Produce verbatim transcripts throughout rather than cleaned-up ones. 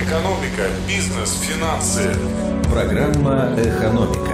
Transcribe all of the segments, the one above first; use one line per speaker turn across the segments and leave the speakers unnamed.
Экономика, бизнес, финансы.
Программа «Экономика».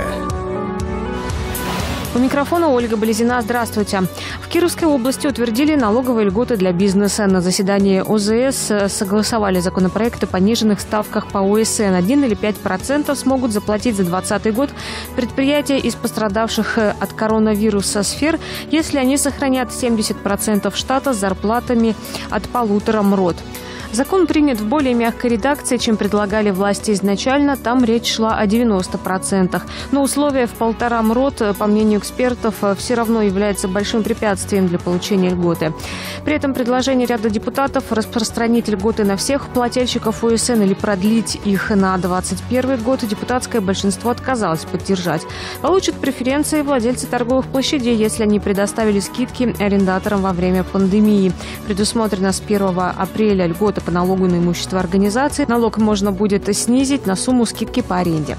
У микрофона Ольга Болезина. Здравствуйте. В Кировской области утвердили налоговые льготы для бизнеса. На заседании О З С согласовали законопроект о пониженных ставках по О С Н. один или пять процентов смогут заплатить за двадцатый год предприятия из пострадавших от коронавируса сфер, если они сохранят семьдесят процентов штата с зарплатами от полутора МРОТ. Закон принят в более мягкой редакции, чем предлагали власти изначально. Там речь шла о девяноста процентах. Но условие в полтора МРОТ, по мнению экспертов, все равно является большим препятствием для получения льготы. При этом предложение ряда депутатов распространить льготы на всех плательщиков О С Н или продлить их на двадцать первый год депутатское большинство отказалось поддержать. Получат преференции владельцы торговых площадей, если они предоставили скидки арендаторам во время пандемии. Предусмотрено с первого апреля льгота по налогу на имущество организации. Налог можно будет снизить на сумму скидки по аренде.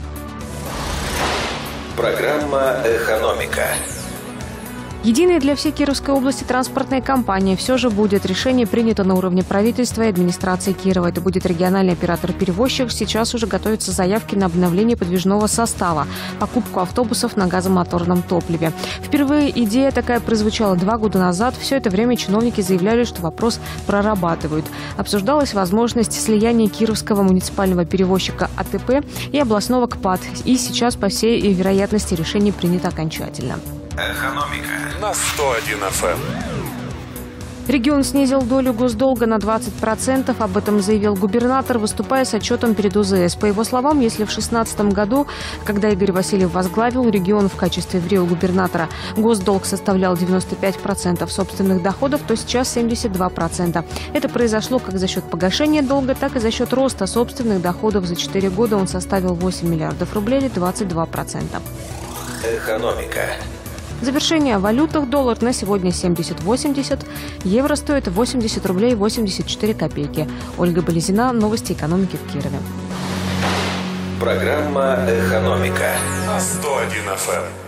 Программа «Экономика».
Единой для всей Кировской области транспортной компании все же будет. Решение принято на уровне правительства и администрации Кирова. Это будет региональный оператор-перевозчик. Сейчас уже готовятся заявки на обновление подвижного состава, покупку автобусов на газомоторном топливе. Впервые идея такая прозвучала два года назад. Все это время чиновники заявляли, что вопрос прорабатывают. Обсуждалась возможность слияния кировского муниципального перевозчика А Т П и областного К П А Т. И сейчас, по всей вероятности, решение принято окончательно.
Экономика
на сто один эф эм.
Регион снизил долю госдолга на двадцать процентов. Об этом заявил губернатор, выступая с отчетом перед О З С. По его словам, если в две тысячи шестнадцатом году, когда Игорь Васильев возглавил регион в качестве врио-губернатора, госдолг составлял девяносто пять процентов собственных доходов, то сейчас семьдесят два процента. Это произошло как за счет погашения долга, так и за счет роста собственных доходов. За четыре года он составил восемь миллиардов рублей или двадцать два процента.
«Экономика».
Завершение о валютах. Доллар на сегодня семьдесят восемьдесят. Евро стоит восемьдесят рублей восемьдесят четыре копейки. Ольга Болезина. Новости экономики в Кирове.
Программа «Экономика»
на сто один эф эм.